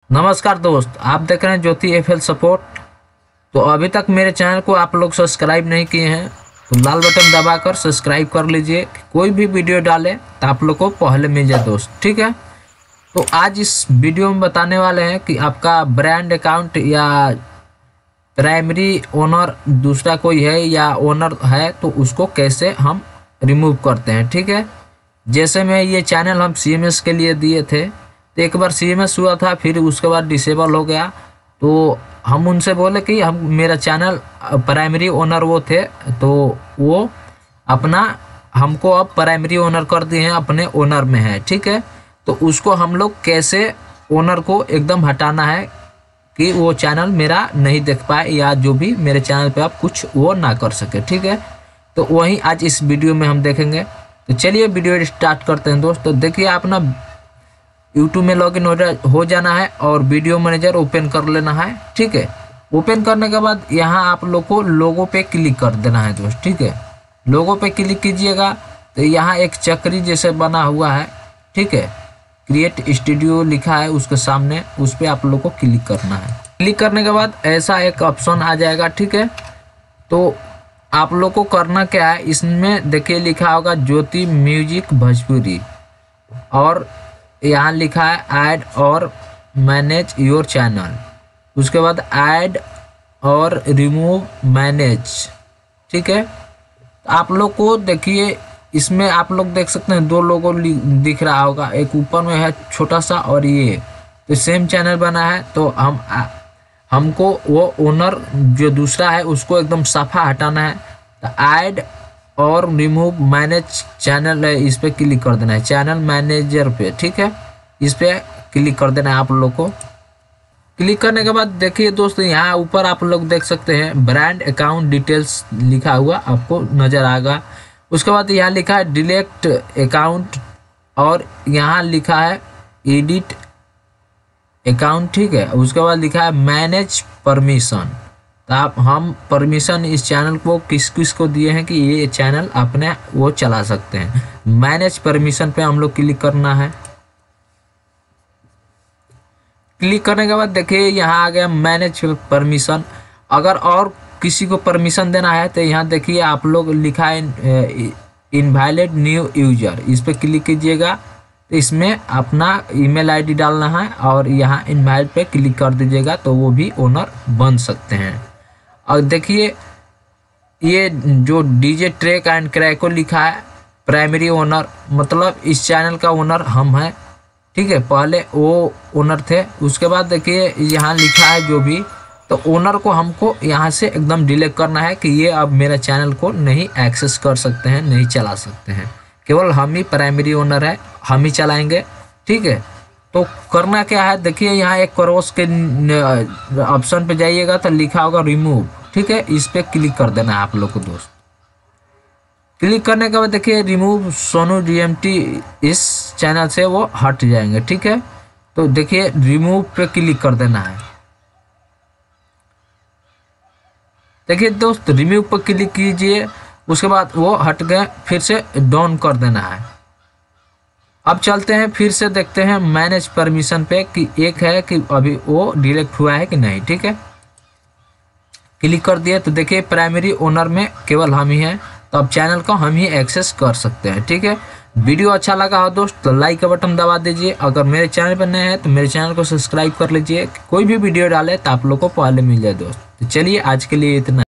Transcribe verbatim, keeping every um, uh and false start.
नमस्कार दोस्त, आप देख रहे हैं ज्योति एफएल सपोर्ट। तो अभी तक मेरे चैनल को आप लोग सब्सक्राइब नहीं किए हैं तो लाल बटन दबाकर सब्सक्राइब कर लीजिए। कोई भी वीडियो डाले तो आप लोग को पहले मिल जाए दोस्त, ठीक है। तो आज इस वीडियो में बताने वाले हैं कि आपका ब्रांड अकाउंट या प्राइमरी ओनर दूसरा कोई है या ओनर है तो उसको कैसे हम रिमूव करते हैं, ठीक है। जैसे मैं ये चैनल हम सीएमएस के लिए दिए थे, तो एक बार सीएमएस हुआ था, फिर उसके बाद डिसेबल हो गया। तो हम उनसे बोले कि हम मेरा चैनल प्राइमरी ओनर वो थे, तो वो अपना हमको अब प्राइमरी ओनर कर दिए हैं, अपने ओनर में है, ठीक है। तो उसको हम लोग कैसे ओनर को एकदम हटाना है कि वो चैनल मेरा नहीं देख पाए या जो भी मेरे चैनल पे आप कुछ वो ना कर सके, ठीक है। तो वही आज इस वीडियो में हम देखेंगे। तो चलिए वीडियो स्टार्ट करते हैं दोस्त। तो देखिए, आप ना यूट्यूब में लॉगिन हो जाना है और वीडियो मैनेजर ओपन कर लेना है, ठीक है। ओपन करने के बाद यहाँ आप लोग को लोगो पे क्लिक कर देना है दोस्त, ठीक है। लोगो पे क्लिक कीजिएगा तो यहाँ एक चक्री जैसे बना हुआ है, ठीक है। क्रिएट स्टूडियो लिखा है उसके सामने, उस पर आप लोग को क्लिक करना है। क्लिक करने के बाद ऐसा एक ऑप्शन आ जाएगा, ठीक है। तो आप लोग को करना क्या है, इसमें देखिए लिखा होगा ज्योति म्यूजिक भोजपुरी और यहाँ लिखा है ऐड और मैनेज योर चैनल। उसके बाद ऐड और रिमूव मैनेज, ठीक है। आप लोग को देखिए इसमें आप लोग देख सकते हैं दो लोगो दिख रहा होगा, एक ऊपर में है छोटा सा और ये तो सेम चैनल बना है। तो हम हमको वो ओनर जो दूसरा है उसको एकदम साफा हटाना है। तो ऐड और रिमूव मैनेज चैनल है, इस पे क्लिक कर देना है, चैनल मैनेजर पे, ठीक है। इस पे क्लिक कर देना है आप लोग को। क्लिक करने के बाद देखिए दोस्तों, यहाँ ऊपर आप लोग देख सकते हैं ब्रांड अकाउंट डिटेल्स लिखा हुआ आपको नजर आएगा। उसके बाद यहाँ लिखा है डिलीट अकाउंट और यहाँ लिखा है एडिट अकाउंट, ठीक है। उसके बाद लिखा है मैनेज परमिशन। तो आप हम परमिशन इस चैनल को किस किस को दिए हैं कि ये चैनल अपने वो चला सकते हैं। मैनेज परमिशन पे हम लोग क्लिक करना है। क्लिक करने के बाद देखिए यहाँ आ गया मैनेज परमिशन। अगर और किसी को परमिशन देना है तो यहाँ देखिए आप लोग लिखा है इनवैलिड न्यू यूजर, इस पर क्लिक कीजिएगा। तो इसमें अपना ईमेल आईडी डालना है और यहाँ इनवैलिड पे क्लिक कर दीजिएगा, तो वो भी ओनर बन सकते हैं। और देखिए ये जो डीजे ट्रैक एंड क्रैको लिखा है प्राइमरी ओनर, मतलब इस चैनल का ओनर हम हैं, ठीक है। पहले वो ओनर थे। उसके बाद देखिए यहाँ लिखा है जो भी, तो ओनर को हमको यहाँ से एकदम डिलीट करना है कि ये अब मेरा चैनल को नहीं एक्सेस कर सकते हैं, नहीं चला सकते हैं। केवल हम ही प्राइमरी ओनर है, हम ही चलाएंगे, ठीक है। तो करना क्या है, देखिए यहाँ एक क्रॉस के ऑप्शन पे जाइएगा तो लिखा होगा रिमूव, ठीक है। इस पे क्लिक कर देना है आप लोग को दोस्त। क्लिक करने के बाद देखिए रिमूव सोनू डीएमटी इस चैनल से वो हट जाएंगे, ठीक है। तो देखिए रिमूव पे क्लिक कर देना है। देखिए दोस्त रिमूव पर क्लिक कीजिए, उसके बाद वो हट गए, फिर से डाउन कर देना है। अब चलते हैं फिर से देखते हैं मैनेज परमिशन पे कि एक है कि अभी वो डिलीट हुआ है कि नहीं, ठीक है। क्लिक कर दिया तो देखिए प्राइमरी ओनर में केवल हम ही हैं, तो अब चैनल को हम ही एक्सेस कर सकते हैं, ठीक है। वीडियो अच्छा लगा हो दोस्त तो लाइक का बटन दबा दीजिए। अगर मेरे चैनल पर नए हैं तो मेरे चैनल को सब्सक्राइब कर लीजिए। कोई भी वीडियो डाले तो आप लोग को पहले मिल जाए दोस्त। तो चलिए आज के लिए इतना।